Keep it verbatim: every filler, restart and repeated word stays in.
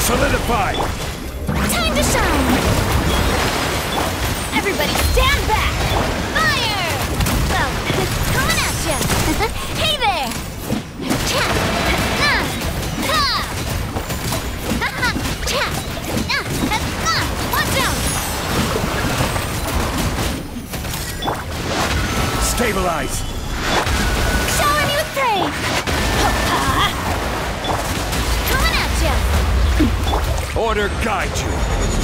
Solidify! Time to shine! Everybody stand back! Fire! Well, coming at ya! Hey there! Cha! Ah! Ha! Ha ha! Cha! Ah! Ah! Watch out! Stabilize! Showering you with praise! Ha-ha! Coming at ya! Order guide you!